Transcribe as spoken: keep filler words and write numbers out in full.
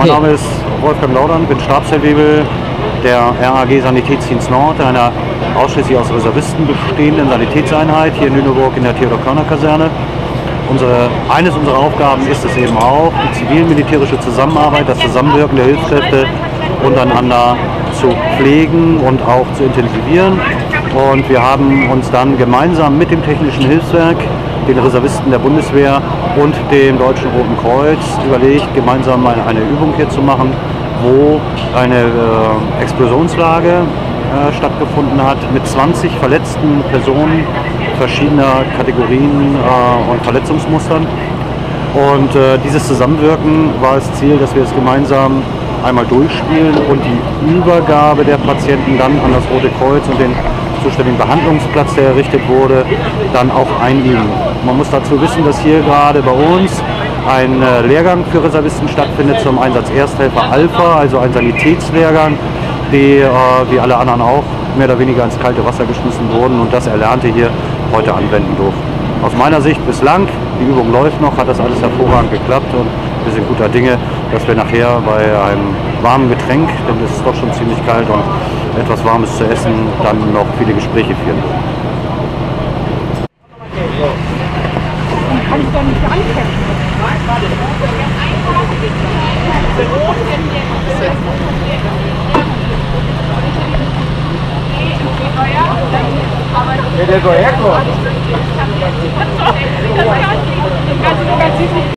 Mein Name ist Wolfgang Laudern, bin Stabsfeldwebel der R A G Sanitätsdienst Nord, einer ausschließlich aus Reservisten bestehenden Sanitätseinheit hier in Lüneburg in der Theodor-Körner-Kaserne. Unsere, eines unserer Aufgaben ist es eben auch, die zivil-militärische Zusammenarbeit, das Zusammenwirken der Hilfskräfte untereinander zu pflegen und auch zu intensivieren. Und wir haben uns dann gemeinsam mit dem Technischen Hilfswerk, den Reservisten der Bundeswehr und dem Deutschen Roten Kreuz überlegt, gemeinsam mal eine Übung hier zu machen, wo eine äh, Explosionslage äh, stattgefunden hat mit zwanzig verletzten Personen verschiedener Kategorien äh, und Verletzungsmustern. Und äh, dieses Zusammenwirken war das Ziel, dass wir es gemeinsam einmal durchspielen und die Übergabe der Patienten dann an das Rote Kreuz und den zuständigen Behandlungsplatz, der errichtet wurde, dann auch einüben. Man muss dazu wissen, dass hier gerade bei uns ein äh, Lehrgang für Reservisten stattfindet zum Einsatz Ersthelfer Alpha, also ein Sanitätslehrgang, die äh, wie alle anderen auch mehr oder weniger ins kalte Wasser geschmissen wurden und das Erlernte hier heute anwenden durften. Aus meiner Sicht bislang, die Übung läuft noch, hat das alles hervorragend geklappt und wir sind guter Dinge, dass wir nachher bei einem warmen Getränk, denn es ist doch schon ziemlich kalt, und etwas Warmes zu essen, dann noch viele Gespräche führen. Kann ich doch nicht ankämpfen. Ja, der soll herkommen.